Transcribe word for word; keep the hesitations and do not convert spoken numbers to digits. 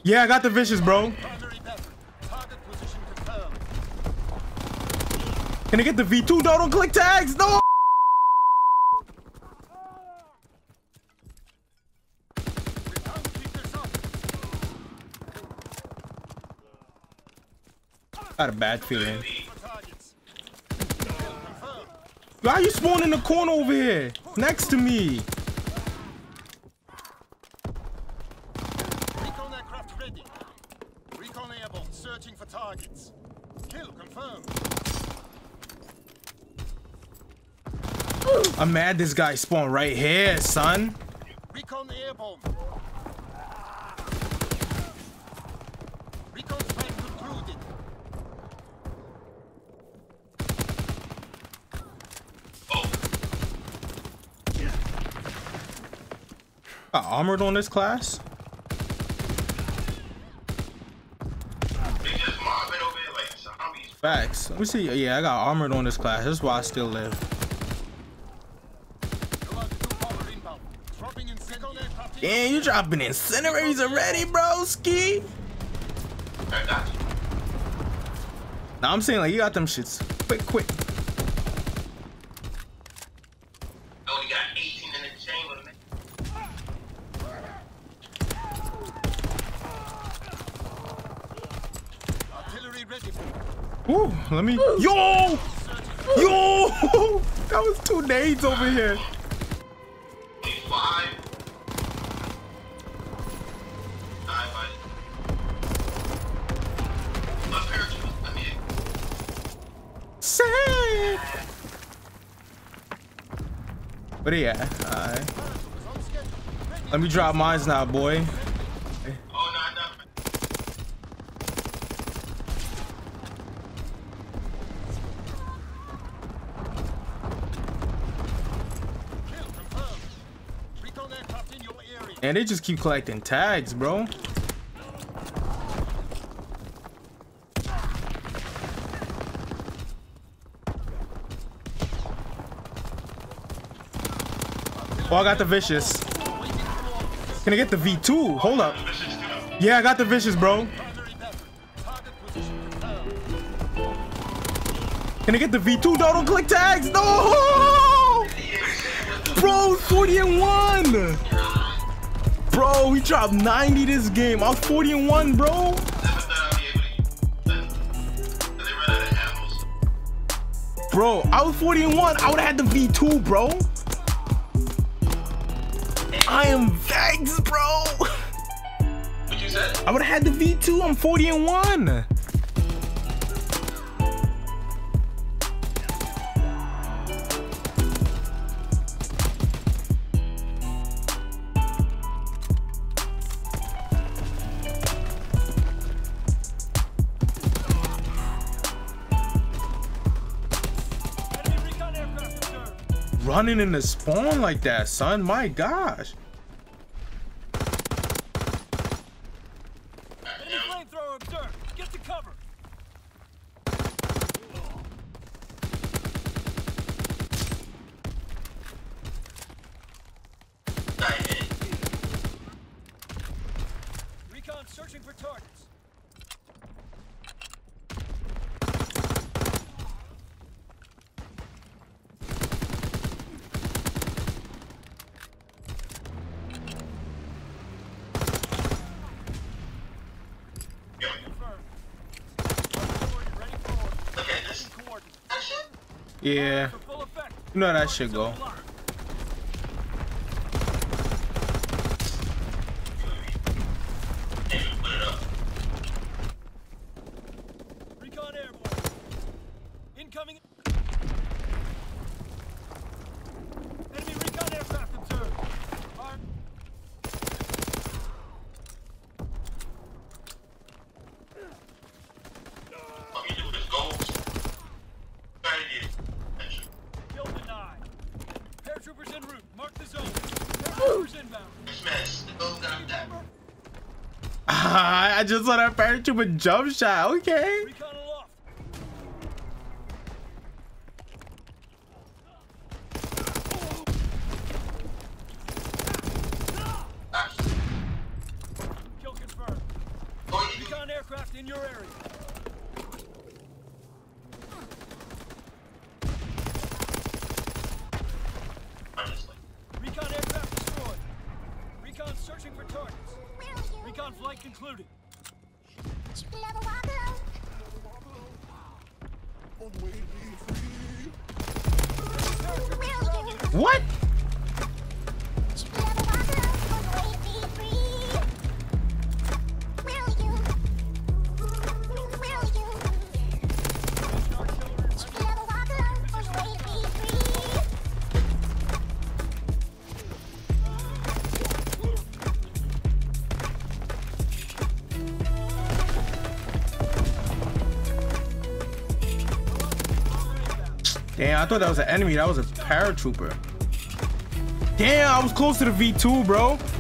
Yeah, I got the vicious, bro. Can I get the V two? No, don't click tags. No. Got a bad feeling. Why you spawn in the corner over here next to me? Recon aircraft ready. Recon airborne searching for targets. Kill confirmed. I'm mad this guy spawned right here, son. Recon airborne. Recon strike concluded. Got armored on this class? Facts. Let me see. Yeah, I got armored on this class. That's why I still live. Damn, you dropping incinerators already, bro, Ski? Nah, I'm saying like you got them shits quick, quick. I only got eighteen in the chamber, man. Artillery ready. Ooh, let me. Yo! Yo! That was two nades over here. Five. Sick! But yeah, alright. Let me drop mines now, boy. Oh, no, no. And they just keep collecting tags, bro. Oh, I got the vicious. Can I get the V two? Hold up. Yeah, I got the vicious, bro. Can I get the V two? No, don't click tags. No! Bro, forty and one. Bro, we dropped ninety this game. I was forty and one, bro. Bro, I was forty and one. I would have had the V two, bro. I am vexed, bro. What you said? I would have had the V two. I'm forty and one. Running in the spawn like that, son. My gosh. Enemy flamethrower observed. Get to cover. Recon searching for targets. Yeah. You know how that shit go. Recon airborne. Incoming. Enemy recon aircraft observed. Arm. What you do is go. Try to get it. Kill denied. Paratroopers en route. Mark the zone. Paratroopers inbound. Smash. The goal got that. I just saw that paratrooper jump shot. Okay. Recon aloft. Kill confirmed. Recon aircraft in your area. Recon aircraft destroyed. Recon searching for targets. Recon flight concluded. What? Damn, I thought that was an enemy. That was a paratrooper. Damn, I was close to the V two, bro.